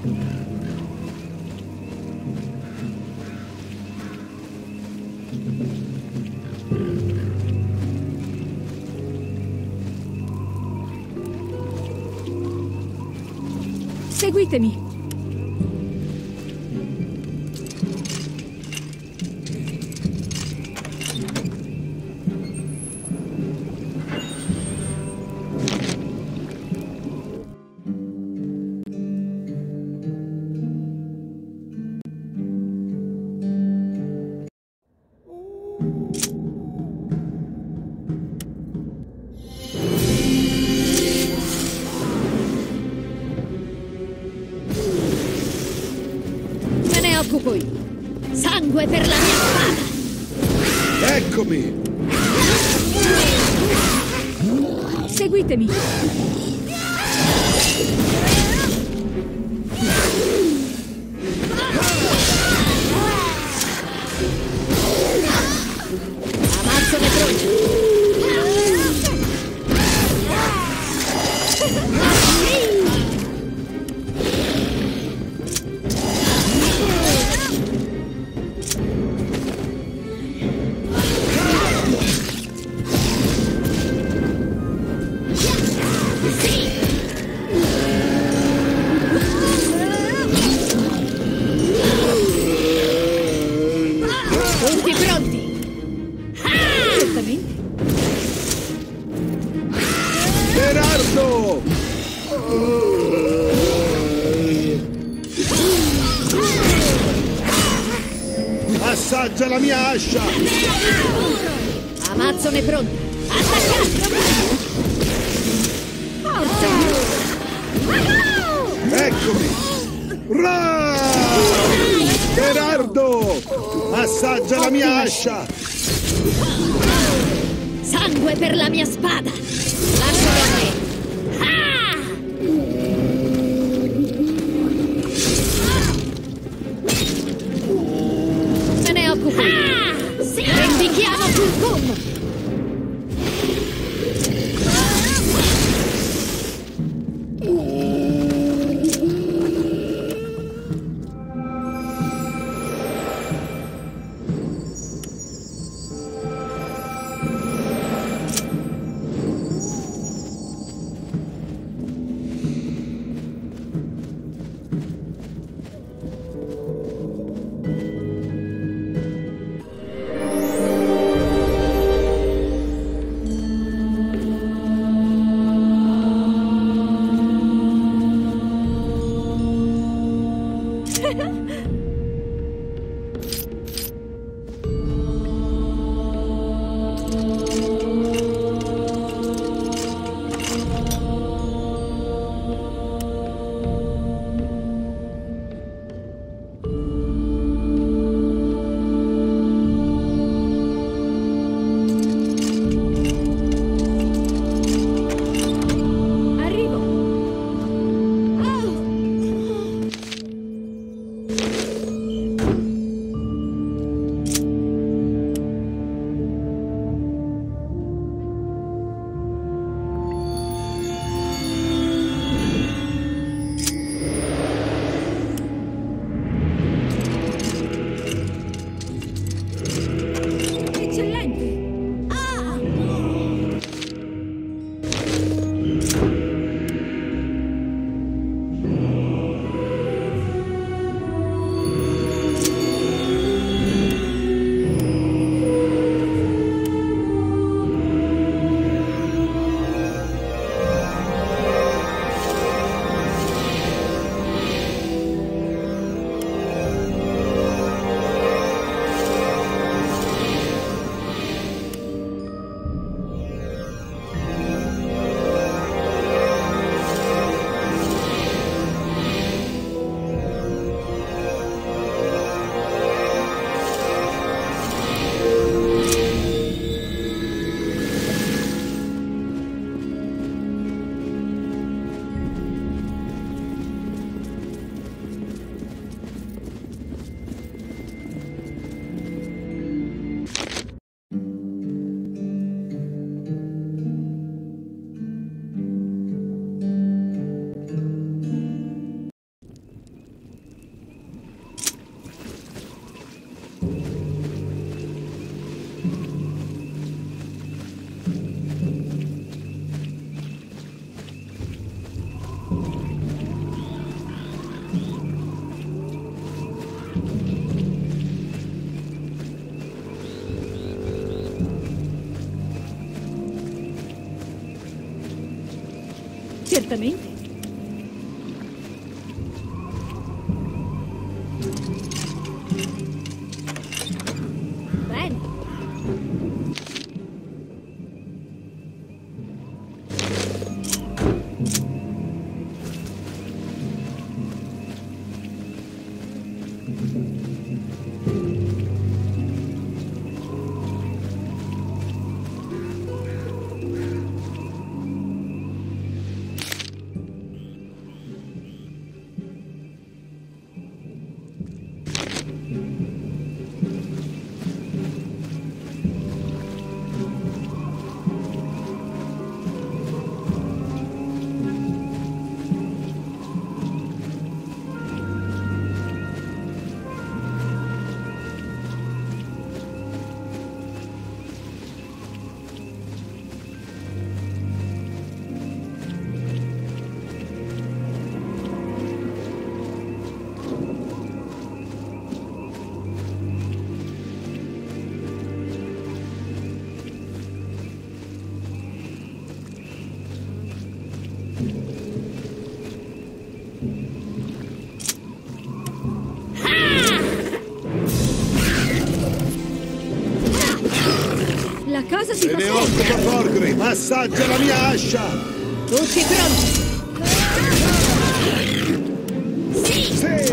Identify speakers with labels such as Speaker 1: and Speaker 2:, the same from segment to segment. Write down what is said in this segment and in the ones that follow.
Speaker 1: Seguitemi! Occupo io. Sangue per la mia spada!
Speaker 2: Eccomi!
Speaker 1: Seguitemi! Ammazzo le croci! Tutti pronti? Certamente.
Speaker 2: Gerardo! Assaggia la mia ascia!
Speaker 1: Amazzone pronta! Attaccate! Forza!
Speaker 2: Eccomi! Ra! Gerardo! Assaggia la mia ascia!
Speaker 1: Sangue per la mia spada! Lascialo a me! Ah! Me ne occupo! Ah! Sì! Vendichiamo Fulcum! Arrivo! Oh! Certamente. Bene. La cosa si
Speaker 2: Se
Speaker 1: fa
Speaker 2: ne
Speaker 1: sempre.
Speaker 2: occupa Thorgrim! Assaggia la mia ascia!
Speaker 1: Tutti pronti.
Speaker 2: Sì!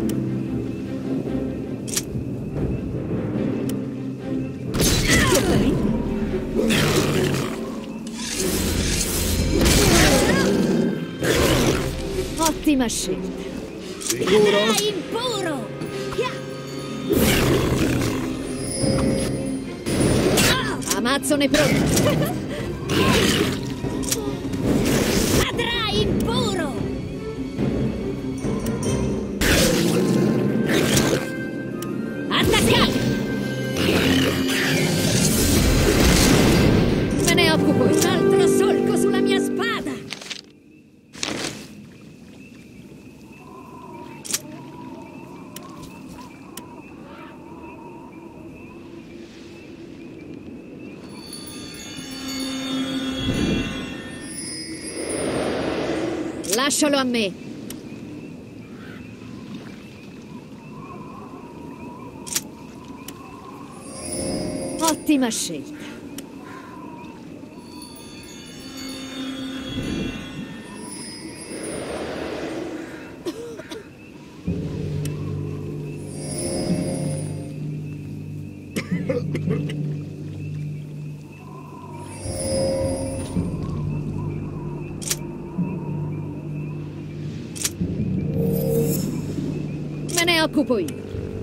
Speaker 1: Ottima scelta.
Speaker 2: Sicuro?
Speaker 1: Impuro. Amazzone pronto. Cadrà impuro. Attaccate. Me ne occupo. Un altro solco sulla mia spada. Lascialo a me. Ottima scelta. Me ne occupo io.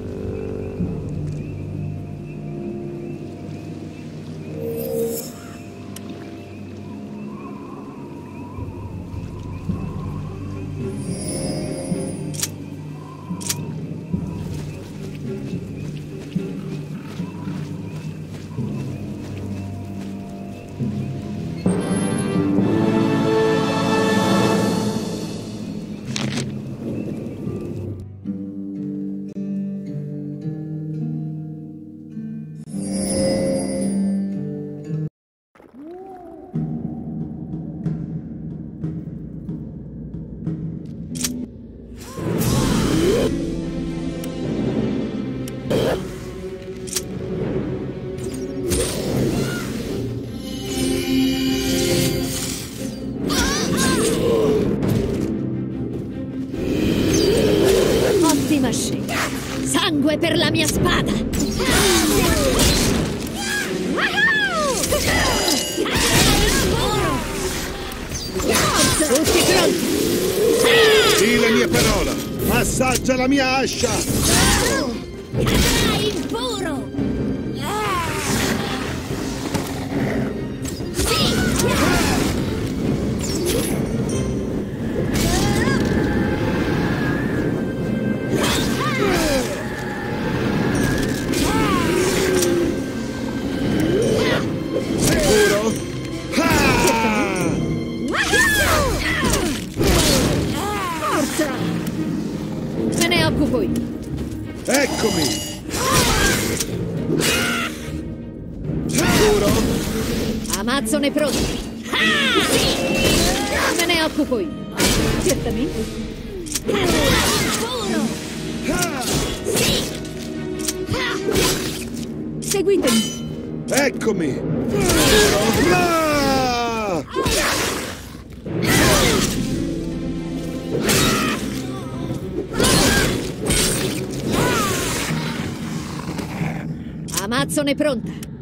Speaker 1: Ottima scelta. Sangue per la mia spada. Tutti pronti.
Speaker 2: Sì, la mia parola! Assaggia la mia ascia!
Speaker 1: Cadrà impuro.
Speaker 2: Sicuro? Ah!
Speaker 1: Forza! Me ne occupo io.
Speaker 2: Eccomi! Sicuro?
Speaker 1: Amazzone pronto. Ah, sì! Me ne occupo io. Certamente. Puro! Sì! Seguitemi.
Speaker 2: Eccomi! Ah!
Speaker 1: Amazzone pronta.